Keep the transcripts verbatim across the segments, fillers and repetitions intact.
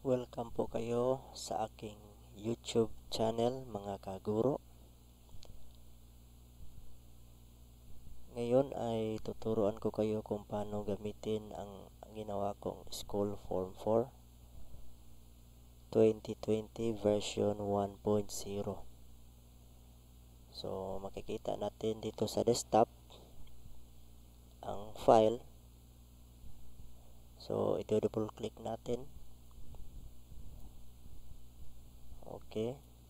Welcome po kayo sa aking YouTube channel mga kaguro. Ngayon ay tuturuan ko kayo kung paano gamitin ang ginawa kong School Form four twenty twenty version one point zero. So makikita natin dito sa desktop ang file. So ito double click natin. Okay.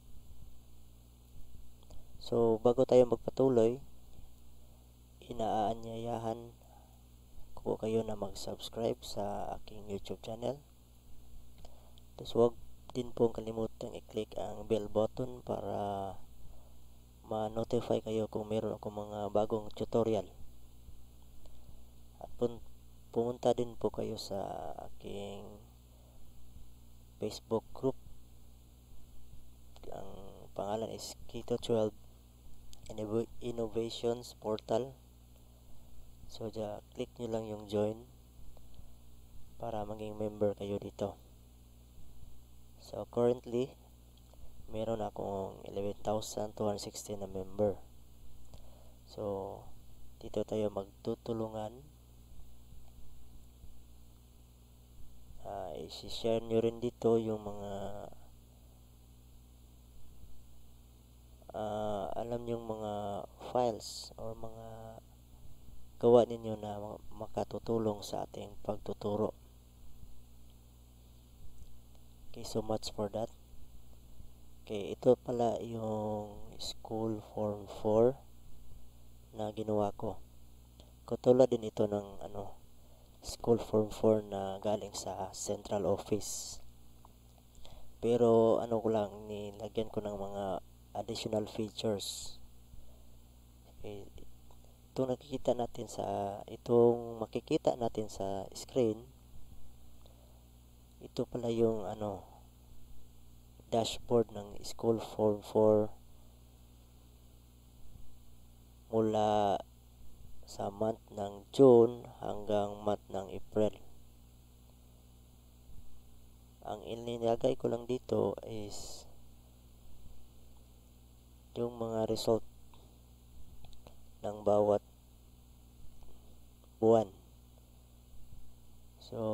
So bago tayo magpatuloy, inaanyayahan ko kayo na mag-subscribe sa aking YouTube channel. Tapos huwag din pong kalimutang i-click ang bell button para ma-notify kayo kung meron akong mga bagong tutorial. At pun pumunta din po kayo sa aking Facebook group. Ang pangalan is Keto twelve Innovations Portal. So, ja, click nyo lang yung join para maging member kayo dito. So, currently, meron akong eleven thousand two hundred sixteen na member. So, dito tayo magtutulungan. Uh, i-share nyo rin dito yung mga uh, alam yung mga files or mga gawa ninyo na makatutulong sa ating pagtuturo. Okay, so much for that. Okay, ito pala yung School Form four na ginawa ko. Katulad din ito ng ano, School Form four na galing sa Central Office. Pero ano ko lang, nilagyan ko ng mga additional features. Okay, itong nakikita natin sa itong makikita natin sa screen, ito pala yung ano dashboard ng School Form four mula sa month ng June hanggang month ng April. Ang inilagay ko lang dito is yung mga result ng bawat buwan. So,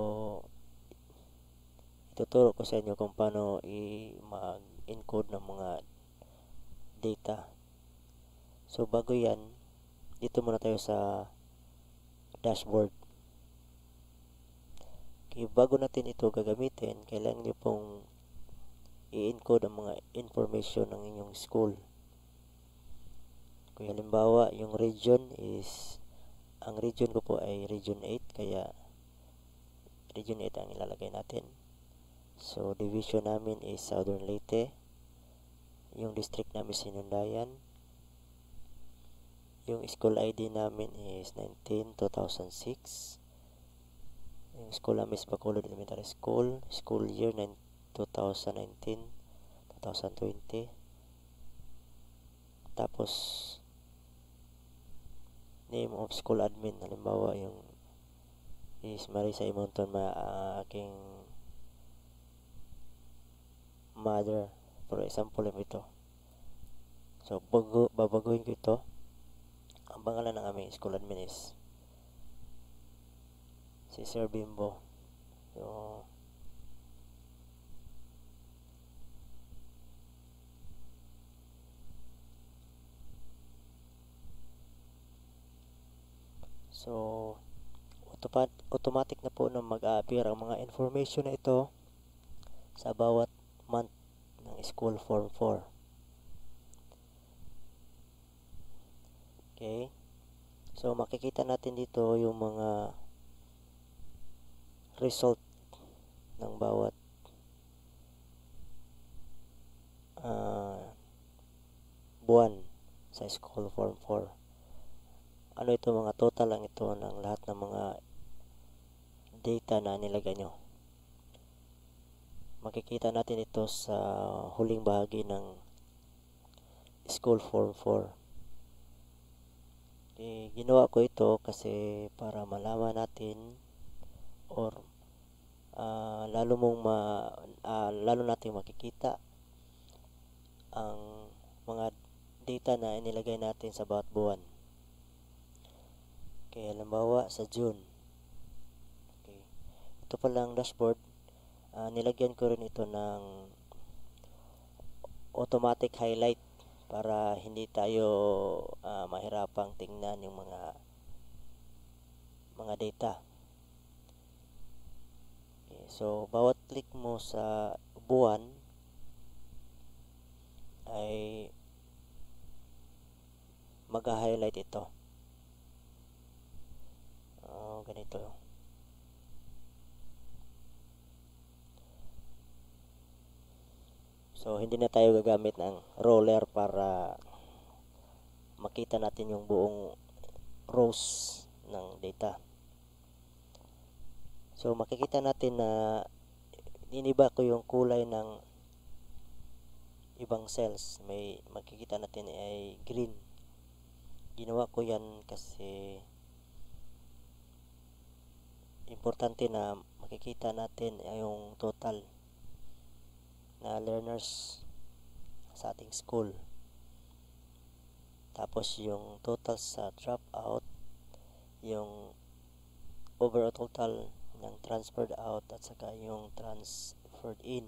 ituturo ko sa inyo kung paano i-mag-encode ng mga data. So, bago yan, dito muna tayo sa dashboard. Okay, bago natin ito gagamitin, kailangan nyo pong i-encode ang mga information ng inyong school. Kung halimbawa, yung region is, ang region ko po ay region eight, kaya region eight ang ilalagay natin. So, division namin is Southern Leyte. Yung district namin is Sinundayan. Yung school I D namin is nineteen two thousand six. Yung school namin is Bacolod Elementary School. School year twenty nineteen twenty twenty. Tapos, name of school admin, halimbawa yung is Marisa Imonton, ma uh, aking mother, for example ito. So bago, babaguhin ko ito. Ang pangalan ng aming school admin is si Sir Bimbo. So So, automatic na po na mag-a-appear ang mga information na ito sa bawat month ng School Form four. Okay. So, makikita natin dito yung mga result ng bawat uh, buwan sa School Form four. Ano ito, mga total lang ito ng lahat ng mga data na nilagay nyo. Makikita natin ito sa huling bahagi ng School Form four. E, ginawa ko ito kasi para malaman natin or uh, lalo mong ma uh, lalo nating makikita ang mga data na inilagay natin sa bawat buwan. Okay, halimbawa sa June. Okay. Ito palang dashboard, uh, nilagyan ko rin ito ng automatic highlight para hindi tayo uh, mahirapang tingnan yung mga mga data. Okay, so bawat click mo sa buwan ay mag-highlight ito. Uh, ganito. So hindi na tayo gagamit ng roller para makita natin yung buong rows ng data. So makikita natin na iniba ko yung kulay ng ibang cells. May makikita natin ay green. Ginawa ko yan kasi importante na makikita natin ay yung total na learners sa ating school. Tapos yung total sa dropout, yung overall total ng transferred out at saka yung transferred in.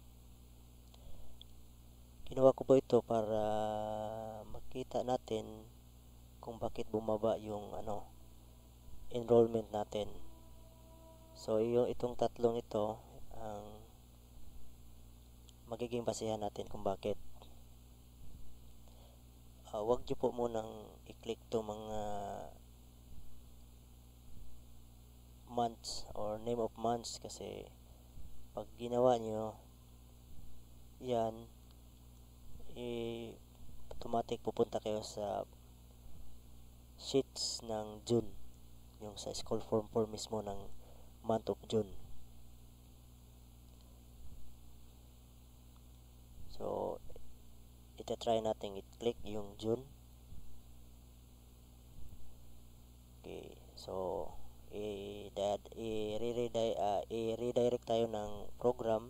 Ginawa ko po ito para makita natin kung bakit bumaba yung ano enrollment natin. So yung itong tatlong ito ang magiging basihan natin kung bakit. Uh, wag nyo po munang i-click to mga months or name of months kasi pag ginawa nyo yan, i automatic pupunta kayo sa sheets ng June, yung sa school form four mismo ng month of June. So ito try natin i-click yung June. Okay, so i-redirect tayo ng program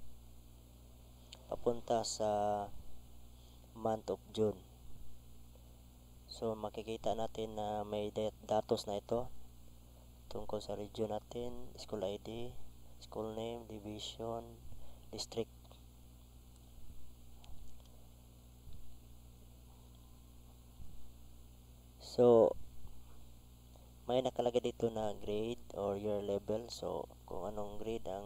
papunta sa month of June. So makikita natin na may datos na ito tungkol sa region natin, school I D, school name, division, district. So may nakalagay dito na grade or year level. So kung anong grade ang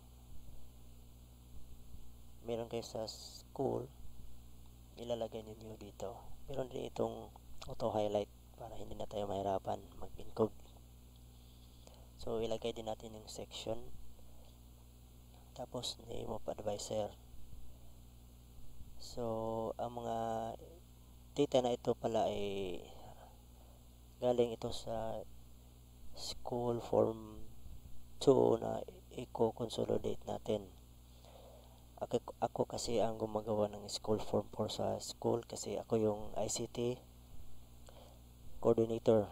meron kayo sa school, ilalagay niyo dito. Meron din itong auto highlight para hindi na tayo mahirapan mag-encode. So ilagay din natin yung section, tapos name of advisor. So ang mga data na ito pala ay galing ito sa school form two na i-consolidate natin. Ako, ako kasi ang gumagawa ng school form four sa school kasi ako yung I C T coordinator.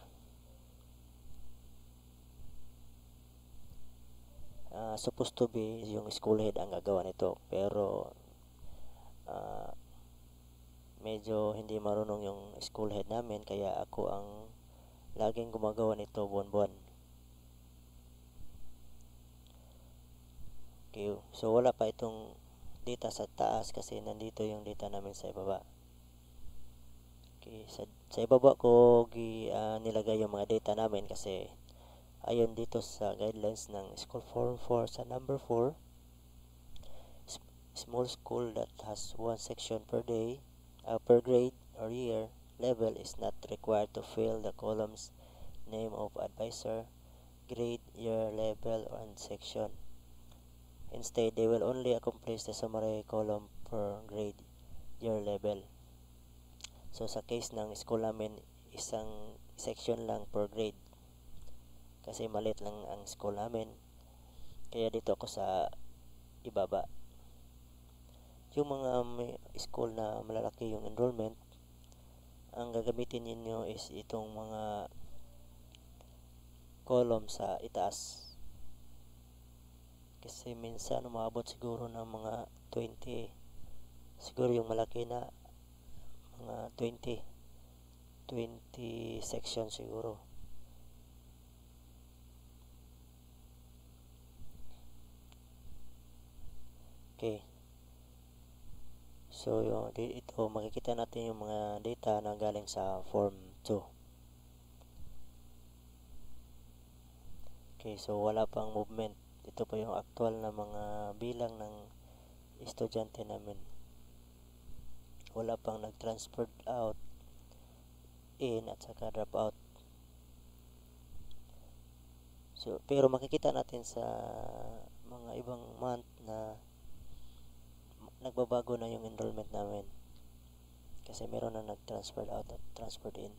Uh, supposed to be yung school head ang gagawa nito, pero uh, medyo hindi marunong yung school head namin, kaya ako ang laging gumagawa nito buwan-buwan. Okay, so wala pa itong data sa taas kasi nandito yung data namin sa ibaba. Okay, sa, sa ibaba ko gi, uh, nilagay yung mga data namin kasi ayon dito sa guidelines ng school form four sa number four, small school that has one section per day, uh, per grade or year level is not required to fill the columns name of advisor, grade, year, level, and section. Instead, they will only accomplish the summary column per grade, year, level. So sa case ng school namin, isang section lang per grade kasi maliit lang ang school namin, kaya dito ako sa ibaba. Yung mga may school na malalaki yung enrollment, ang gagamitin ninyo is itong mga column sa itaas. Kasi minsan umabot siguro ng mga twenty. Siguro yung malaki na mga twenty. twenty section siguro. Okay. So, yung, ito, makikita natin yung mga data na galing sa Form two. Okay, so wala pang movement. Ito po yung actual na mga bilang ng estudyante namin. Wala pang nag-transfer out, in, at saka drop out. So, pero makikita natin sa mga ibang month na nagbabago na yung enrollment namin. Kasi meron na nag-transfer out at transferred in.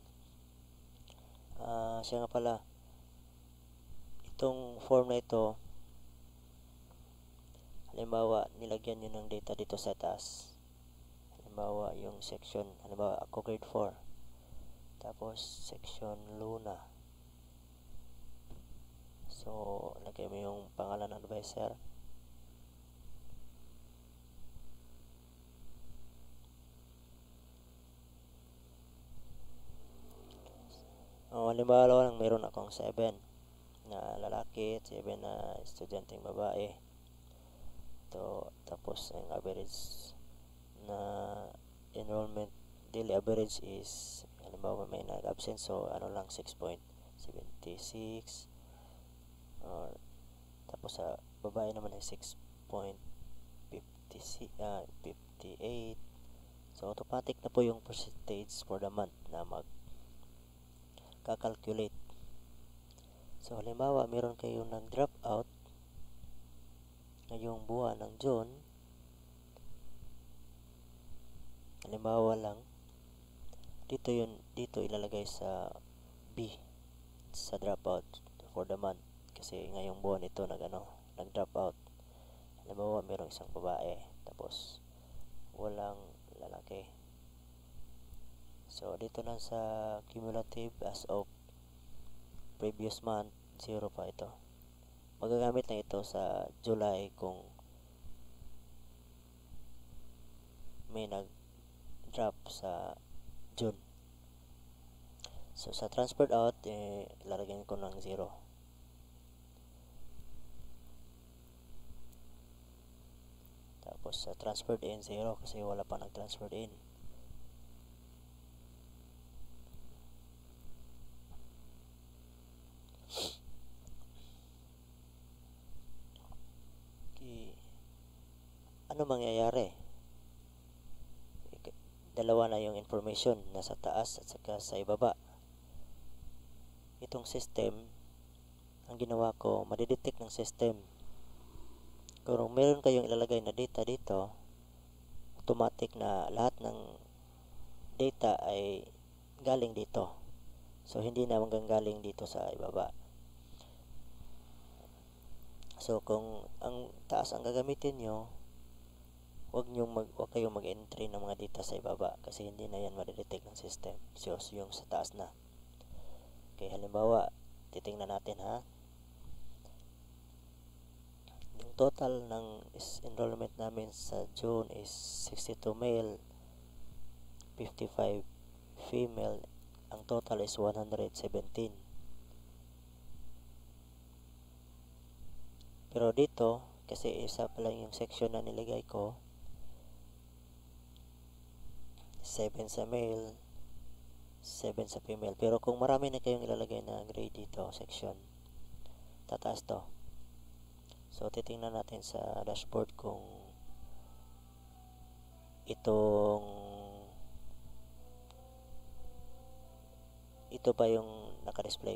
Uh, siya nga pala, itong form na ito, halimbawa, nilagyan nyo ng data dito sa taas. Halimbawa, yung section, halimbawa, ako grade four. Tapos, section Luna. So, lagay mo yung pangalan ng advisor. O, halimbawa lang, meron akong seven na lalaki at seven na estudyanteng babae. Ito, tapos, ang average na enrollment, daily average is, halimbawa may nag-absent, so, ano lang, six point seven six. Or, tapos sa babae naman ay six point five eight. So, automatic na po yung percentage for the month na mag kakalculate. So, halimbawa, meron kayong nag-drop out ngayong buwan ng June. Halimbawa lang, dito yun, dito ilalagay sa B, sa dropout for the month. Kasi ngayong buwan ito nag, ano, nag-drop out. Halimbawa, merong isang babae, tapos walang lalaki. So, dito na sa cumulative as of previous month, zero pa ito. Magagamit na ito sa July kung may nag-drop sa June. So, sa transferred out, eh, lalagyan ko ng zero. Tapos, sa transferred in, zero kasi wala pa nag-transferred in. Ano mangyayari? Dalawa na yung information, nasa taas at saka sa ibaba. Itong system, ang ginawa ko, madidetect ng system. Kung meron kayong ilalagay na data dito, automatic na lahat ng data ay galing dito. So, hindi na manggagaling dito sa ibaba. So, kung ang taas ang gagamitin nyo, Huwag niyo mag wag kayong mag-entry ng mga data sa ibaba kasi hindi na yan ma-detect ng system. So, yung sa taas na. Okay, halimbawa, titingnan natin ha. Yung total ng enrollment namin sa June is sixty-two male, fifty-five female. Ang total is one hundred seventeen. Pero dito, kasi isa pa lang yung section na nilagay ko, seven sa male, seven sa female. Pero kung marami na kayong ilalagay na grade dito, section, tataas to. So, titingnan natin sa dashboard kung itong ito ba yung naka-display.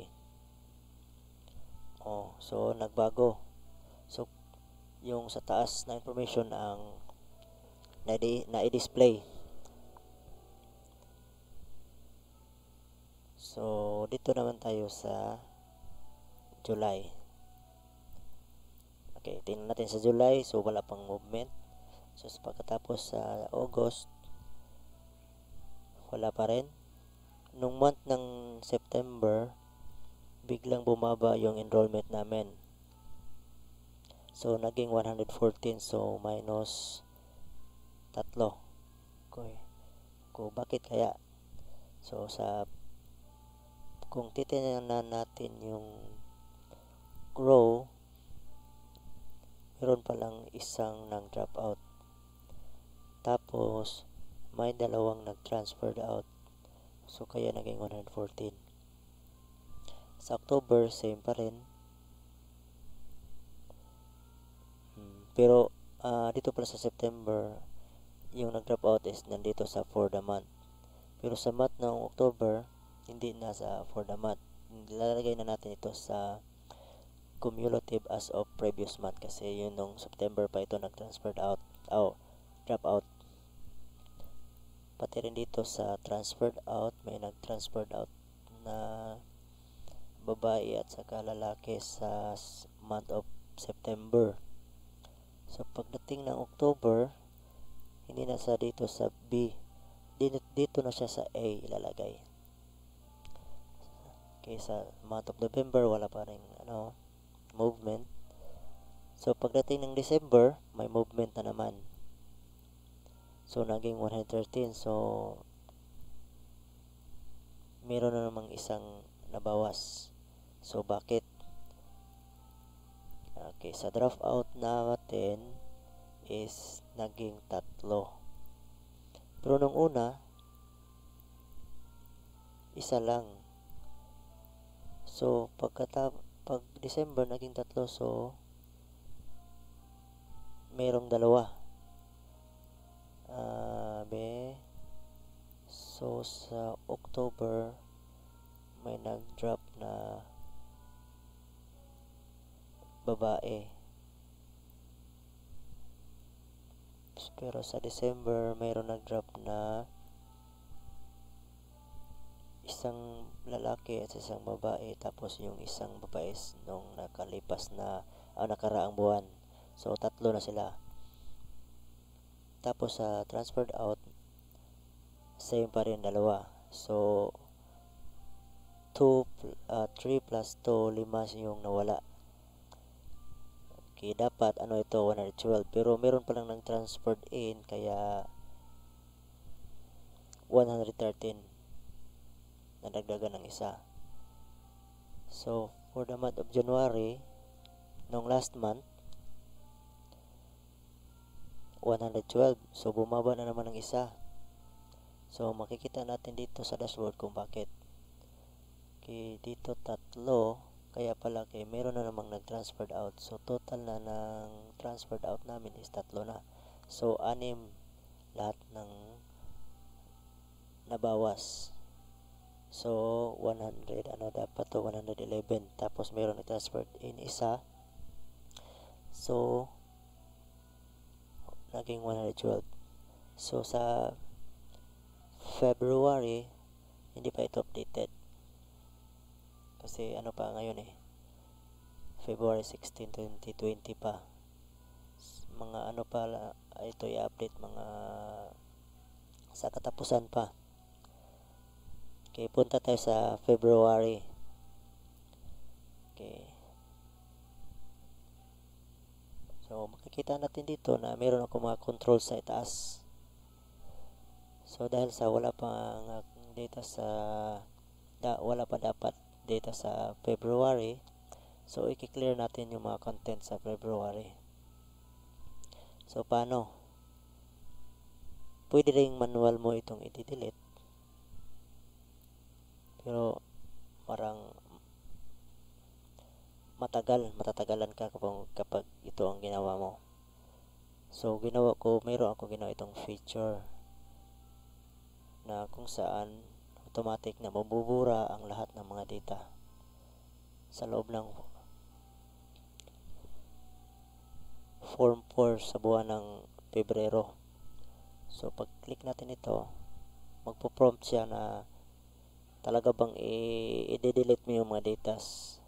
Oh, so, nagbago. So, yung sa taas na information ang na-i-display. So, dito naman tayo sa July. Okay, tingnan natin sa July. So, wala pang movement. So, pagkatapos sa August, wala pa rin. Nung month ng September, biglang bumaba yung enrollment namin. So naging one hundred fourteen, so minus tatlo. Okay. Kung bakit kaya? So sa kung titingnan natin yung row, meron palang isang nang drop out. Tapos may dalawang nag-transfer out. So kaya naging one hundred fourteen. Sa October, same pa rin. Hmm, pero uh, dito pala sa September, yung nag-drop out is nandito sa for the month. Pero sa month ng October, hindi na sa for the month. Lalagay na natin ito sa cumulative as of previous month kasi yun nung September pa ito nag-transfer out. Oh, drop out. Pati rin dito sa transferred out, may nag-transferred out na babae at saka lalaki sa month of September. So pagdating ng October, hindi na sa dito sa B, dito, dito na siya sa A ilalagay. Okay, sa month of November wala pa ring ano, movement. So pagdating ng December, may movement na naman. So naging one hundred thirteen. So meron na namang isang nabawas. So bakit? Okay, sa draft out natin is naging tatlo. Pero nung una, isa lang. So pagkata pag December naging tatlo, so merong dalawa. Uh, be, so sa October may nag-drop na babae. Pero sa December mayroon nag-drop na isang lalaki at isang babae, tapos yung isang babae nung nakalipas na ah, nakaraang buwan. So tatlo na sila. Tapos sa uh, transferred out, same pa rin, dalawa. So two, uh, three plus two, lima yung nawala. Okay, dapat ano ito, one hundred twelve. Pero meron palang nang transferred in, kaya one hundred thirteen. Nadagdagan ng isa. So for the month of January, nung last month, one hundred twelve. So bumaba na naman ng isa. So makikita natin dito sa dashboard kung bakit. Okay, dito tatlo, kaya pala kay meron na namang nag-transferred out. So total na ng transferred out namin is tatlo na. So anim lahat ng nabawas. So one hundred, ano dapat to, one hundred eleven. Tapos meron nag-transferred in isa. So naging one hundred twelve. So sa February hindi pa ito updated kasi ano pa ngayon eh, February sixteen, twenty twenty pa. Mga ano pa ito i-update, mga sa katapusan pa. Okay, punta tayo sa February. Okay, so makikita natin dito na meron ako mga control sa itaas. So dahil sa wala pa data sa da, wala pa dapat data sa February, so i-clear natin yung mga content sa February. So paano? Pwede ring manual mo itong i-delete, pero parang matagal, matatagalan ka kapag, kapag ito ang ginawa mo. So ginawa ko, mayroon ako ginawa itong feature na kung saan automatic na mabubura ang lahat ng mga data sa loob ng form four sa buwan ng Pebrero. So pag click natin ito, magpo-prompt siya na talaga bang i-delete mo yung mga data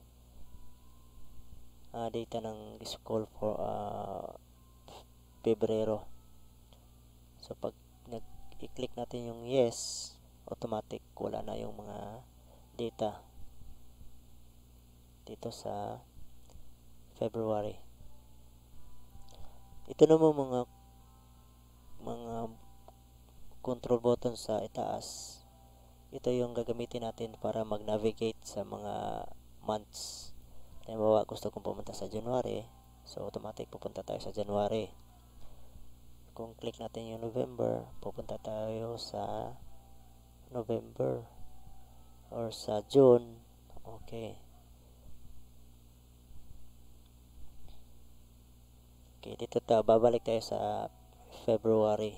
uh, data ng school for uh, Pebrero. So pag nag-i-click natin yung yes, automatic wala na yung mga data dito sa February. Ito naman mga mga control button sa itaas. Ito yung gagamitin natin para mag-navigate sa mga months. Halimbawa, gusto kong pumunta sa January, so automatic pupunta tayo sa January. Kung click natin yung November, pupunta tayo sa November or sa June. Okay. Okay, dito ta babalik tayo sa February.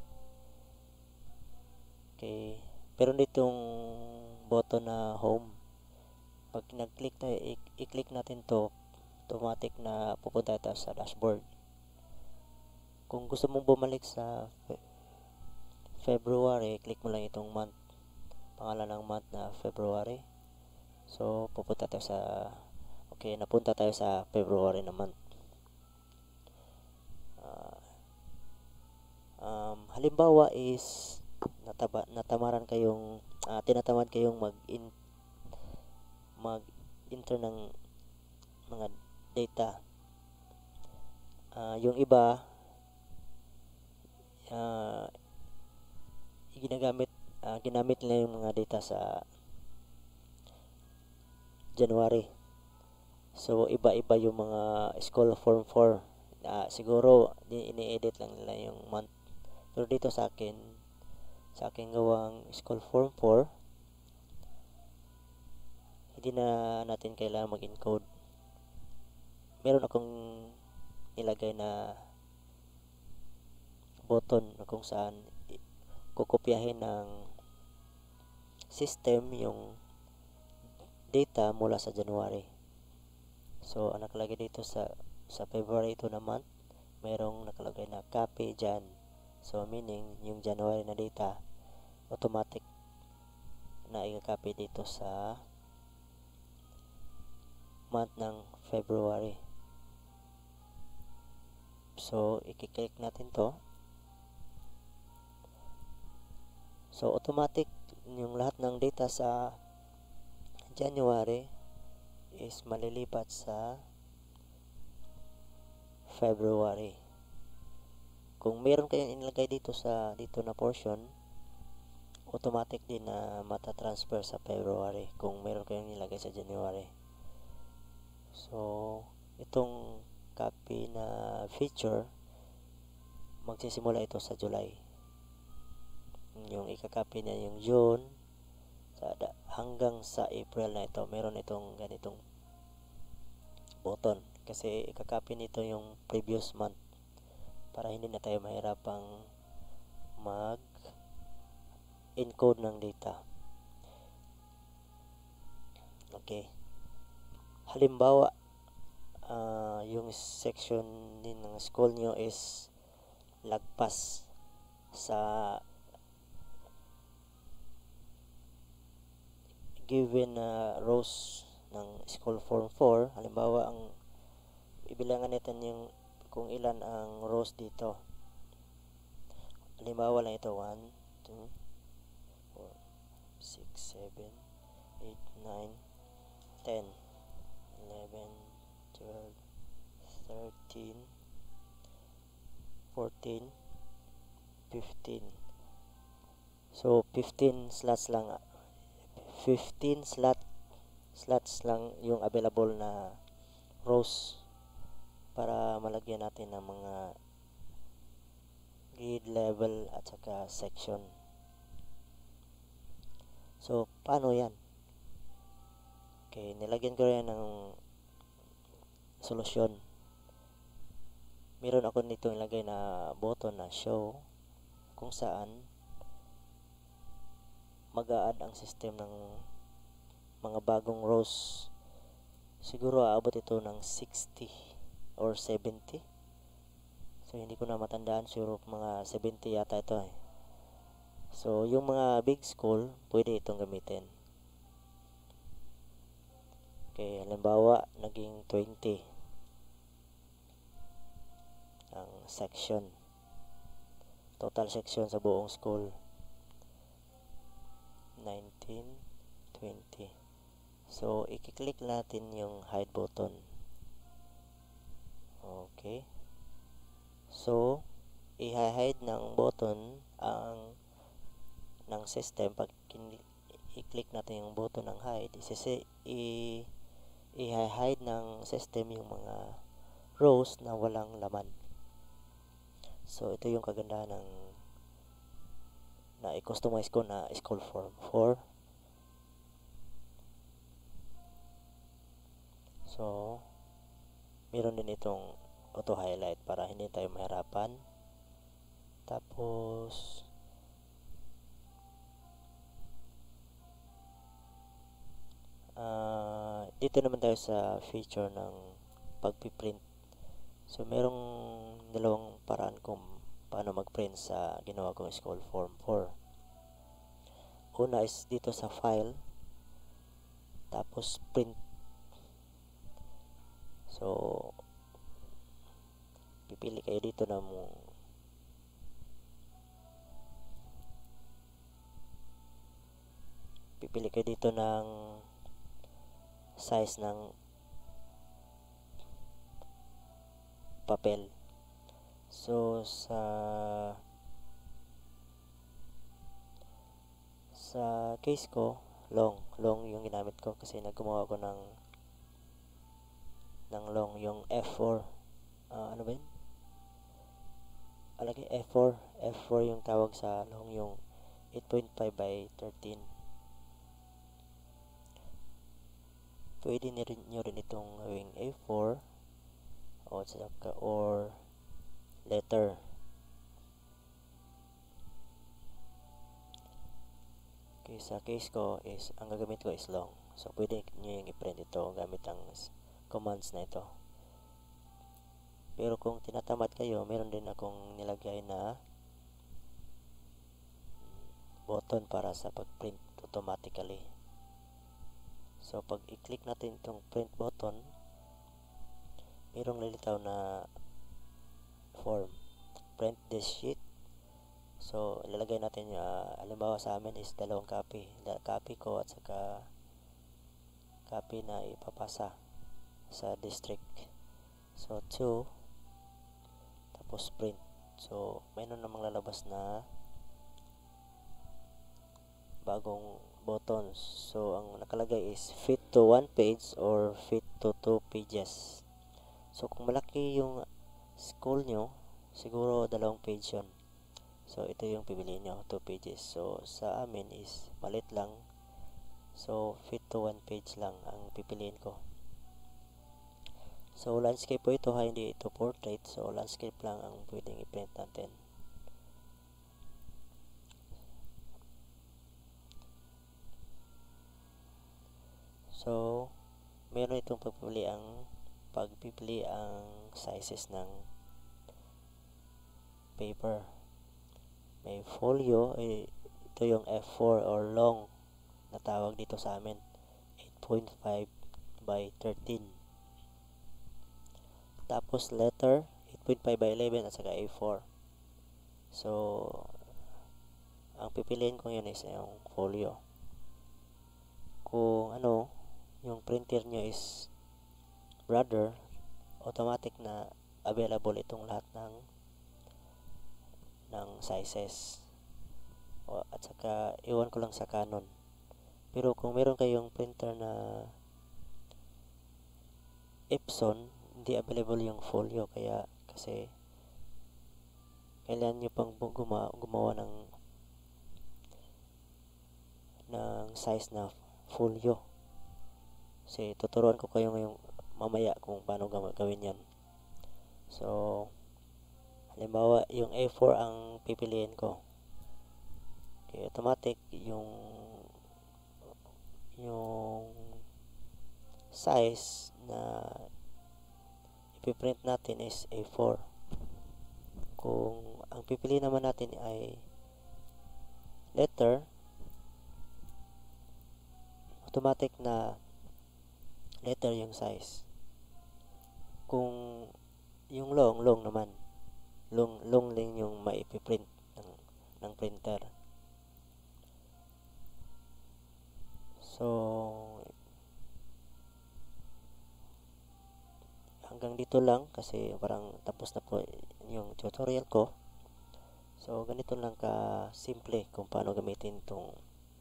Okay. Pero ditong button na home, pag nag-click tayo, i-click natin to, automatic na pupunta tayo sa dashboard. Kung gusto mong bumalik sa February, click mo lang itong month, pangalan ng month na February. So, pupunta tayo sa, okay, napunta tayo sa February na month. Uh, um, halimbawa is, nataba, natamaran kayong, uh, tinatamad kayong mag-in, mag-enter ng mga data. Uh, yung iba, uh, ginagamit, uh, ginamit nila yung mga data sa January. So, iba-iba yung mga school form four. Uh, siguro, ini-edit lang nila yung month. Pero dito sa akin, sa aking gawang school form four, hindi na natin kailangan mag-encode. Meron akong nilagay na button na kung saan kukopyahin ng system yung data mula sa January. So, ang nakalagay dito sa sa February ito na month, mayroong nakalagay na copy dyan. So, meaning, yung January na data, automatic na i-copy dito sa month ng February. So, i-click natin to. So, automatic yung lahat ng data sa January is malilipat sa February. Kung meron kayong inilagay dito sa dito na portion, automatic din na mata-transfer sa February kung meron kayong nilagay sa January. So, itong copy na feature, magsisimula ito sa July. Yung ikakopy na yung June sa, hanggang sa April na ito, meron itong ganitong button. Kasi ikakopy nito yung previous month para hindi na tayo mahirapang mag encode ng data. Okay. Halimbawa, uh, yung section din ng school nyo is lagpas sa given na uh, rows ng school form four. Halimbawa, ang ibilangan natin yung kung ilan ang rows dito. Halimbawa lang ito, one, two, four, six, seven, eight, nine, ten, eleven, twelve, thirteen, fourteen, fifteen. So, fifteen slots lang. fifteen slot slots lang yung available na rows para malagyan natin ng mga grade level at saka section. So, paano yan? Okay, nilagyan ko rin ng solusyon. Meron ako nito nilagay na button na show kung saan mag-a-add ang system ng mga bagong rows. Siguro aabot ito ng sixty or seventy. So, hindi ko na matandaan. Siguro mga seventy yata ito eh. So, yung mga big school, pwede itong gamitin. Okay, halimbawa, naging twenty ang section. Total section sa buong school. nineteen, twenty. So, i-click natin yung hide button. Okay. So, i-hide ng button ang ng system pag i-click natin yung button ng hide, isisi i i-hide ng system yung mga rows na walang laman. So, ito yung kagandahan ng na i-customize ko na school form four. So, meron din itong auto highlight para hindi tayo mahirapan. Tapos uh, dito naman tayo sa feature ng pagpiprint. So merong dalawang paraan kung paano mag-print sa ginawa kong school form four. Una is dito sa file, tapos print. So pipili kayo dito na mo pipili kayo dito ng size ng papel. So sa sa case ko, long long yung ginamit ko kasi naggumawa ko ng ng long, yung F four. Uh, ano ba yun? Alagay F four. F four yung tawag sa long, yung eight point five by thirteen. Pwede nyo rin, nyo rin itong gawing A four o saka or letter. Okay, sa case ko is ang gagamit ko is long. So pwede nyo yung i-print ito gamit ang commands na ito. Pero kung tinatamad kayo, meron din akong nilagay na button para sa pag-print automatically. So pag i-click natin itong print button, mayroong lilitaw na form, print this sheet. So ilalagay natin yung uh, halimbawa sa amin is dalawang copy, copy ko at saka copy na ipapasa sa district. So two, tapos print. So mayroon namang lalabas na bagong buttons. So ang nakalagay is fit to one page or fit to two pages. So kung malaki yung school nyo, siguro dalawang page yun. So ito yung pipiliin nyo, two pages. So sa amin is malit lang. So fit to one page lang ang pipiliin ko. So landscape po ito ha, hindi ito portrait. So landscape lang ang pwedeng i-print natin. So meron itong pagpipili ang pagpipili ang sizes ng paper. May folio, eh, ito yung F four or long na tawag dito sa amin, eight point five by thirteen. Tapos letter, eight point five by eleven at saka A four. So ang pipiliin ko yun is yung folio. Kung ano, yung printer nyo is Brother, automatic na available itong lahat ng ng sizes. O, at saka iwan ko lang sa Canon. Pero kung meron kayong printer na Epson, hindi available yung folio, kaya kasi kailangan nyo pang gumawa, gumawa ng ng size na folio. Kasi tuturuan ko kayo ngayong mamaya kung paano gawin yan. So halimbawa yung A four ang pipiliin ko, okay, automatic yung yung size na ipiprint natin is A four. Kung ang pipiliin naman natin ay letter, automatic na letter yung size. Kung yung long, long naman, long, long lang yung maipiprint ng, ng printer. So hanggang dito lang kasi parang tapos na po yung tutorial ko. So ganito lang ka simple kung paano gamitin itong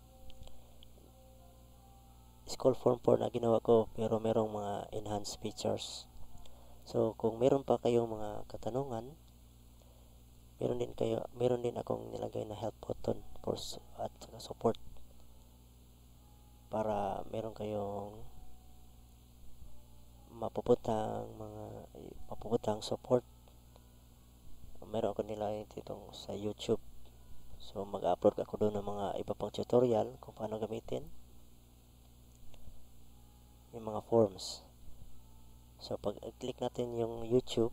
school form four na ginawa ko, pero merong mga enhanced features. So kung meron pa kayong mga katanungan, meron din kayo meron din akong nilagay na help button for at support, para meron kayong mapupuntang mga mapupuntang support. Meron ako nilagay dito sa YouTube. So mag-upload ako doon ng mga iba pang tutorial kung paano gamitin yung mga forms. So pag click natin yung YouTube,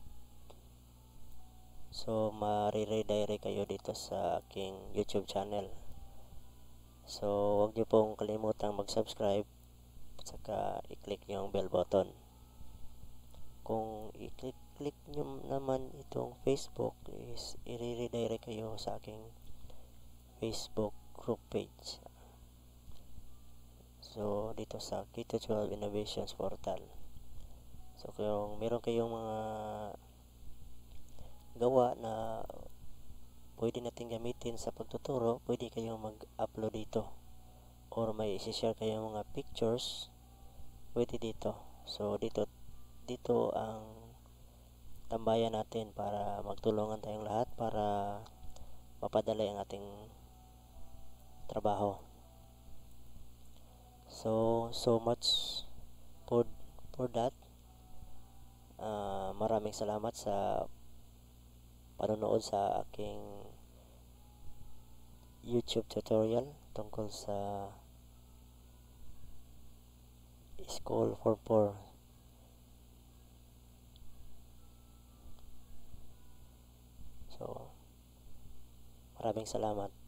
so ma-redirect kayo dito sa aking YouTube channel. So huwag niyo pong kalimutang mag-subscribe at saka i-click yung bell button. Kung i-click click nyo naman itong Facebook, is i-redirect kayo sa aking Facebook group page. So dito sa K twelve Innovations Portal. So kung meron kayong mga gawa na pwede natin gamitin sa pagtuturo, pwede kayong mag-upload dito, or may i-share kayong mga pictures, pwede dito. So dito dito ang tambayan natin para magtulungan tayong lahat para mapadali ang ating trabaho. So so much for for that. Uh, maraming salamat sa panonood sa aking YouTube tutorial tungkol sa School form four. So maraming salamat.